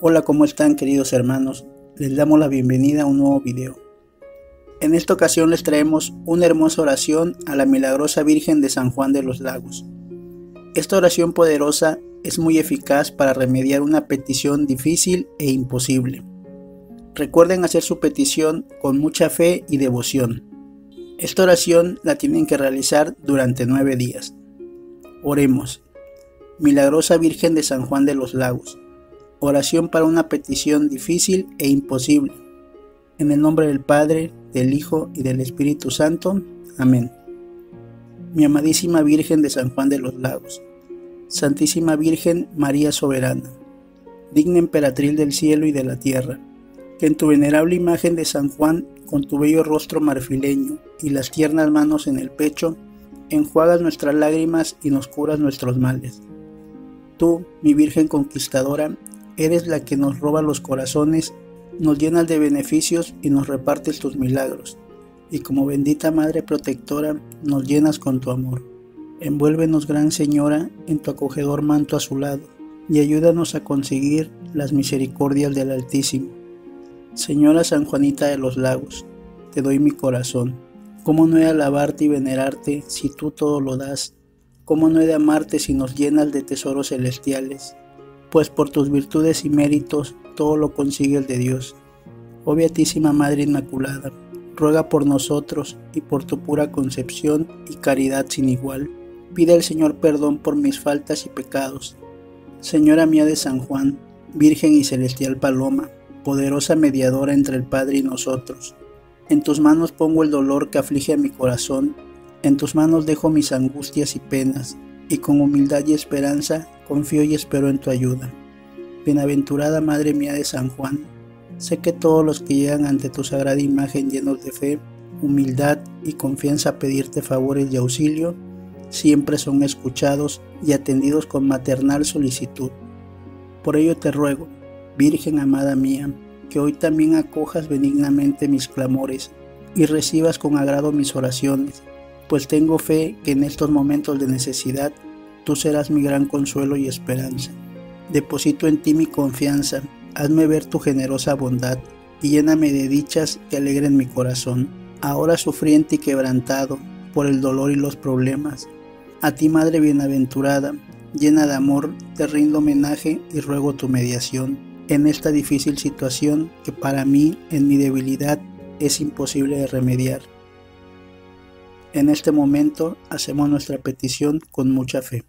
Hola, ¿cómo están, queridos hermanos? Les damos la bienvenida a un nuevo video. En esta ocasión les traemos una hermosa oración a la milagrosa Virgen de San Juan de los Lagos. Esta oración poderosa es muy eficaz para remediar una petición difícil e imposible. Recuerden hacer su petición con mucha fe y devoción. Esta oración la tienen que realizar durante 9 días. Oremos. Milagrosa Virgen de San Juan de los Lagos. Oración para una petición difícil e imposible. En el nombre del Padre, del Hijo y del Espíritu Santo. Amén. Mi amadísima Virgen de San Juan de los Lagos, Santísima Virgen María Soberana, digna emperatriz del cielo y de la tierra, que en tu venerable imagen de San Juan, con tu bello rostro marfileño y las tiernas manos en el pecho, enjuagas nuestras lágrimas y nos curas nuestros males. Tú, mi Virgen conquistadora, eres la que nos roba los corazones, nos llenas de beneficios y nos repartes tus milagros, y como bendita Madre protectora nos llenas con tu amor. Envuélvenos, Gran Señora, en tu acogedor manto azulado, y ayúdanos a conseguir las misericordias del Altísimo. Señora San Juanita de los Lagos, te doy mi corazón. ¿Cómo no he de alabarte y venerarte si tú todo lo das? ¿Cómo no he de amarte si nos llenas de tesoros celestiales? Pues por tus virtudes y méritos todo lo consigues de Dios. Oh Beatísima Madre Inmaculada, ruega por nosotros y por tu pura concepción y caridad sin igual. Pide al Señor perdón por mis faltas y pecados. Señora mía de San Juan, Virgen y celestial Paloma, poderosa mediadora entre el Padre y nosotros, en tus manos pongo el dolor que aflige a mi corazón, en tus manos dejo mis angustias y penas, y con humildad y esperanza confío y espero en tu ayuda. Bienaventurada Madre mía de San Juan, sé que todos los que llegan ante tu sagrada imagen llenos de fe, humildad y confianza a pedirte favores y auxilio, siempre son escuchados y atendidos con maternal solicitud. Por ello te ruego, Virgen amada mía, que hoy también acojas benignamente mis clamores y recibas con agrado mis oraciones, pues tengo fe que en estos momentos de necesidad tú serás mi gran consuelo y esperanza. Deposito en ti mi confianza, hazme ver tu generosa bondad y lléname de dichas que alegren mi corazón, ahora sufriente y quebrantado por el dolor y los problemas. A ti, Madre bienaventurada, llena de amor, te rindo homenaje y ruego tu mediación en esta difícil situación que para mí, en mi debilidad, es imposible de remediar. En este momento hacemos nuestra petición con mucha fe.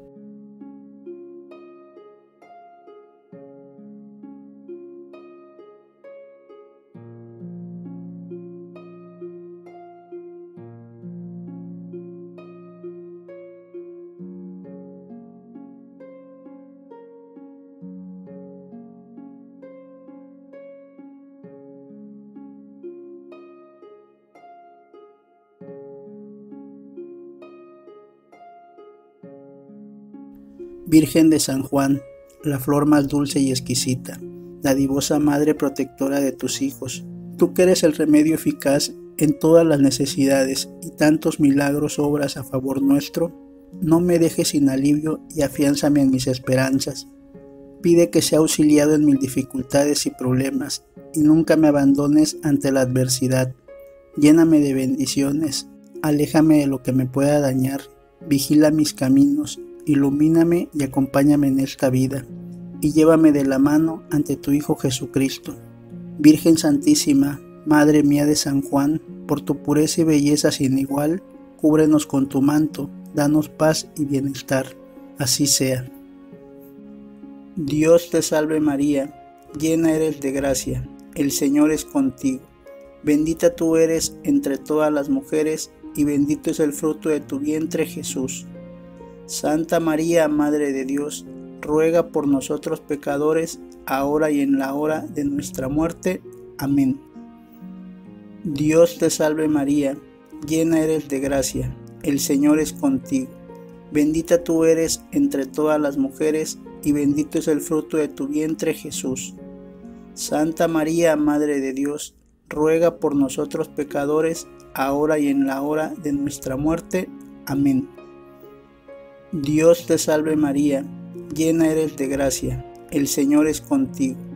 Virgen de San Juan, la flor más dulce y exquisita, dadivosa Madre protectora de tus hijos, tú que eres el remedio eficaz en todas las necesidades y tantos milagros obras a favor nuestro, no me dejes sin alivio y afiánzame en mis esperanzas. Pide que sea auxiliado en mis dificultades y problemas y nunca me abandones ante la adversidad. Lléname de bendiciones, aléjame de lo que me pueda dañar, vigila mis caminos, ilumíname y acompáñame en esta vida, y llévame de la mano ante tu Hijo Jesucristo. Virgen Santísima, Madre mía de San Juan, por tu pureza y belleza sin igual, cúbrenos con tu manto, danos paz y bienestar. Así sea. Dios te salve María, llena eres de gracia, el Señor es contigo. Bendita tú eres entre todas las mujeres, y bendito es el fruto de tu vientre, Jesús. Santa María, Madre de Dios, ruega por nosotros pecadores, ahora y en la hora de nuestra muerte. Amén. Dios te salve María, llena eres de gracia, el Señor es contigo. Bendita tú eres entre todas las mujeres, y bendito es el fruto de tu vientre, Jesús. Santa María, Madre de Dios, ruega por nosotros pecadores, ahora y en la hora de nuestra muerte. Amén. Dios te salve María, llena eres de gracia, el Señor es contigo.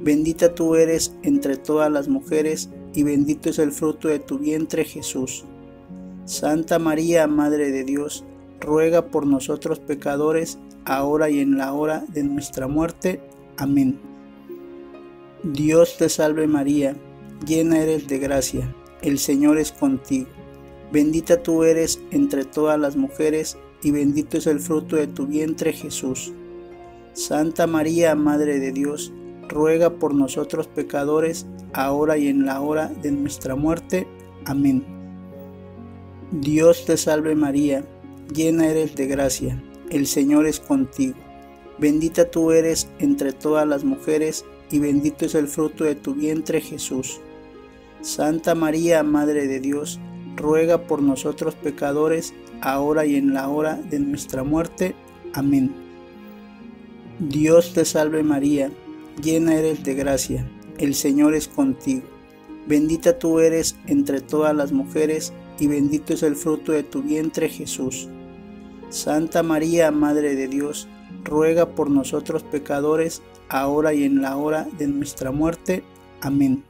Bendita tú eres entre todas las mujeres, y bendito es el fruto de tu vientre, Jesús. Santa María, Madre de Dios, ruega por nosotros pecadores, ahora y en la hora de nuestra muerte. Amén. Dios te salve María, llena eres de gracia, el Señor es contigo. Bendita tú eres entre todas las mujeres, y bendito es el fruto de tu vientre, Jesús. Santa María, Madre de Dios, ruega por nosotros pecadores, ahora y en la hora de nuestra muerte. Amén. Dios te salve María, llena eres de gracia, el Señor es contigo. Bendita tú eres entre todas las mujeres, y bendito es el fruto de tu vientre, Jesús. Santa María, Madre de Dios, ruega por nosotros pecadores, ahora y en la hora de nuestra muerte. Amén. Dios te salve María, llena eres de gracia, el Señor es contigo. Bendita tú eres entre todas las mujeres, y bendito es el fruto de tu vientre, Jesús. Santa María, Madre de Dios, ruega por nosotros pecadores, ahora y en la hora de nuestra muerte. Amén.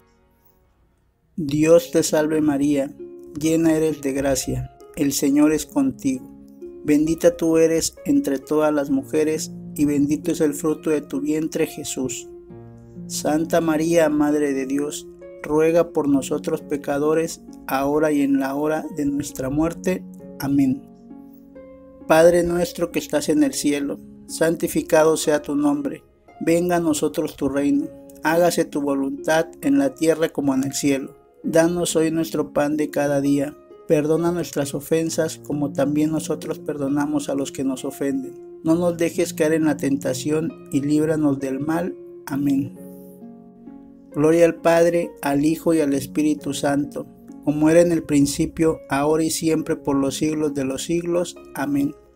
Dios te salve María, llena eres de gracia, el Señor es contigo. Bendita tú eres entre todas las mujeres, y bendito es el fruto de tu vientre, Jesús. Santa María, Madre de Dios, ruega por nosotros pecadores, ahora y en la hora de nuestra muerte. Amén. Padre nuestro que estás en el cielo, santificado sea tu nombre. Venga a nosotros tu reino. Hágase tu voluntad en la tierra como en el cielo. Danos hoy nuestro pan de cada día. Perdona nuestras ofensas como también nosotros perdonamos a los que nos ofenden. No nos dejes caer en la tentación y líbranos del mal. Amén. Gloria al Padre, al Hijo y al Espíritu Santo, como era en el principio, ahora y siempre, por los siglos de los siglos. Amén.